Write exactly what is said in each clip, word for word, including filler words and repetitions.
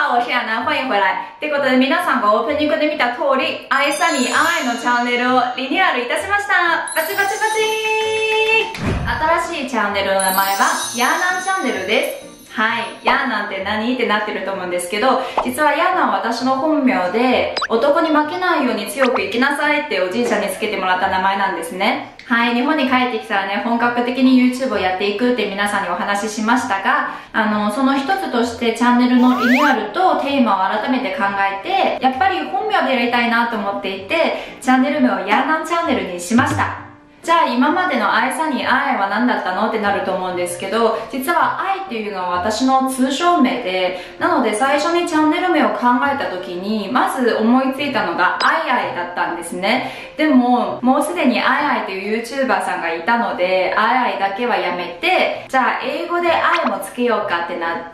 好，我是亚楠，欢迎回来。ということで皆さんがオープニングで見た通り、愛さに愛のチャンネルをリニューアルいたしました。バチバチバチ。新しいチャンネルの名前はヤーナンチャンネルです。はい。ヤーナンって何ってなってると思うんですけど、実はヤーナンは私の本名で、男に負けないように強く生きなさいっておじいちゃんにつけてもらった名前なんですね。はい。日本に帰ってきたらね、本格的に YouTube をやっていくって皆さんにお話ししましたが、あの、その一つとしてチャンネルのリニューアルとテーマを改めて考えて、やっぱり本名でやりたいなと思っていて、チャンネル名をヤーナンチャンネルにしました。じゃあ今までの愛さに愛は何だったのってなると思うんですけど、実は愛っていうのは私の通称名で、なので最初にチャンネル名を考えた時に、まず思いついたのが愛愛だったんですね。でも、もうすでに愛愛という YouTuber さんがいたので、愛愛だけはやめて、じゃあ英語で愛もつけようかってなって、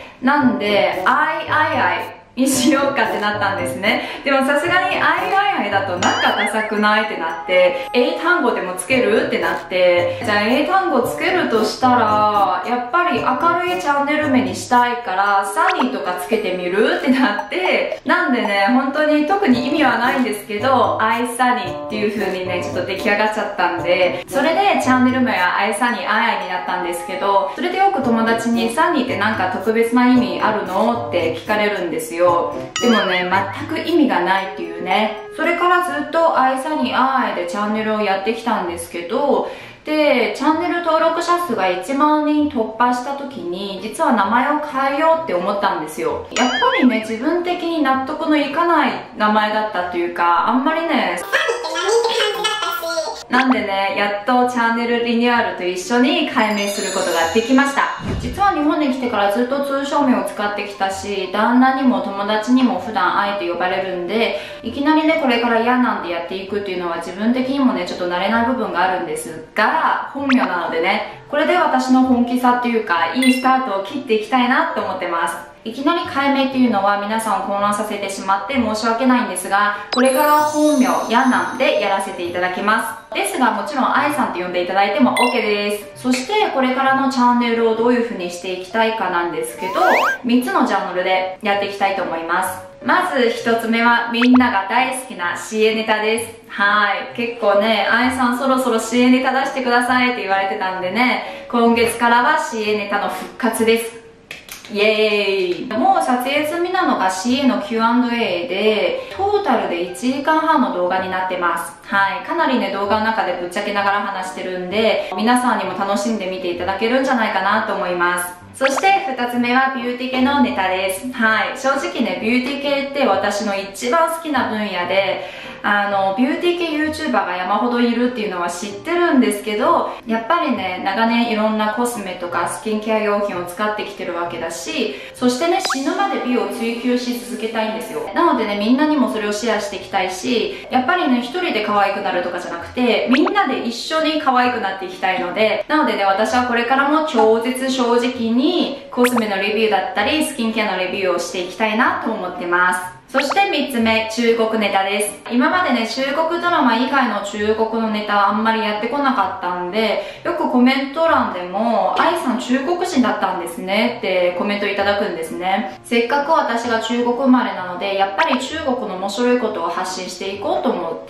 なんで、愛愛愛。にしようかってなったんですね。でもさすがにアイアイアイだとなんかダサくないってなって、英単語でもつけるってなって、じゃあ英単語つけるとしたら、やっぱり明るいチャンネル名にしたいから、サニーとかつけてみるってなって、なんでね、本当に特に意味はないんですけど、アイサニーっていう風にね、ちょっと出来上がっちゃったんで、それでチャンネル名はアイサニーアイアイになったんですけど、それでよく友達にサニーってなんか特別な意味あるのって聞かれるんですよ。でもね、全く意味がないっていうね。それからずっと愛さに愛でチャンネルをやってきたんですけど、で、チャンネル登録者数がいちまんにん突破した時に、実は名前を変えようって思ったんですよ。やっぱりね、自分的に納得のいかない名前だったというか、あんまりね、なんでね、やっとチャンネルリニューアルと一緒に改名することができました。実は日本に来てからずっと通称名を使ってきたし、旦那にも友達にも普段愛と呼ばれるんで、いきなりね、これから嫌なんてやっていくっていうのは自分的にもね、ちょっと慣れない部分があるんですが、本名なのでね、これで私の本気さっていうか、いいスタートを切っていきたいなと思ってます。いきなり改名っていうのは皆さんを混乱させてしまって申し訳ないんですが、これから本名、ヤンナンでやらせていただきます。ですが、もちろん、愛さんと呼んでいただいても OK です。そして、これからのチャンネルをどういう風にしていきたいかなんですけど、みっつのジャンルでやっていきたいと思います。まずひとつめは、みんなが大好きな シーエー ネタです。はい。結構ね、愛さんそろそろ シーエー ネタ出してくださいって言われてたんでね、今月からは シーエー ネタの復活です。イエーイ。もう撮影済みなのが シーエー の キューアンドエー で、トータルでいちじかんはんの動画になってます。はい。かなりね、動画の中でぶっちゃけながら話してるんで、皆さんにも楽しんで見ていただけるんじゃないかなと思います。そしてふたつめはビューティー系のネタです。はい。正直ね、ビューティー系って私の一番好きな分野で、あの、ビューティー系 YouTuber が山ほどいるっていうのは知ってるんですけど、やっぱりね、長年いろんなコスメとかスキンケア用品を使ってきてるわけだし、そしてね、死ぬまで美を追求し続けたいんですよ。なのでね、みんなにもそれをシェアしていきたいし、やっぱりね、一人で可愛くなるとかじゃなくて、みんなで一緒に可愛くなっていきたいので、なのでね、私はこれからも超絶正直にコスメのレビューだったり、スキンケアのレビューをしていきたいなと思ってます。そしてみっつめ、中国ネタです。今までね、中国ドラマ以外の中国のネタはあんまりやってこなかったんで、よくコメント欄でも、愛さん中国人だったんですねってコメントいただくんですね。せっかく私が中国生まれなので、やっぱり中国の面白いことを発信していこうと思って、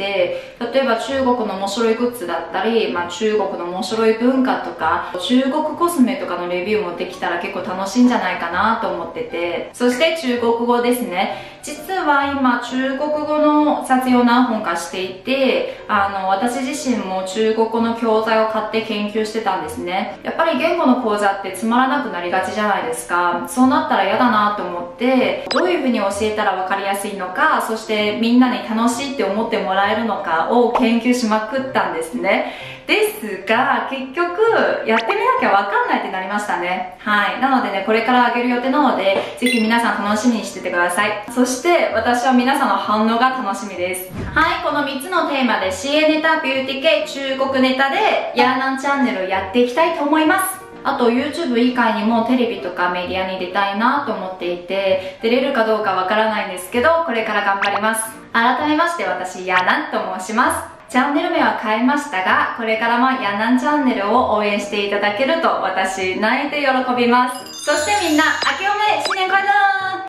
例えば中国の面白いグッズだったり、まあ中国の面白い文化とか、中国コスメとかのレビューもできたら結構楽しいんじゃないかなと思ってて、そして中国語ですね。実は今中国語の撮影を何本かしていて、あの私自身も中国語の教材を買って研究してたんですね。やっぱり言語の講座ってつまらなくなりがちじゃないですか。そうなったら嫌だなと思って、どういうふうに教えたら分かりやすいのか、そしてみんなに楽しいって思ってもらえるのかを研究しまくったんですね。ですが、結局、やってみなきゃわかんないってなりましたね。はい。なのでね、これからあげる予定なので、ぜひ皆さん楽しみにしててください。そして、私は皆さんの反応が楽しみです。はい。このみっつのテーマで シーエー ネタ、ビューティー系、中国ネタで、ヤーナンチャンネルをやっていきたいと思います。あと YouTube 以外にもテレビとかメディアに出たいなと思っていて、出れるかどうかわからないんですけど、これから頑張ります。改めまして私、ヤーナンと申します。チャンネル名は変えましたが、これからもヤンナンチャンネルを応援していただけると私、泣いて喜びます。そしてみんな、明けおめ新年快乐！また次の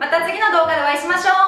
の動画でお会いしましょう。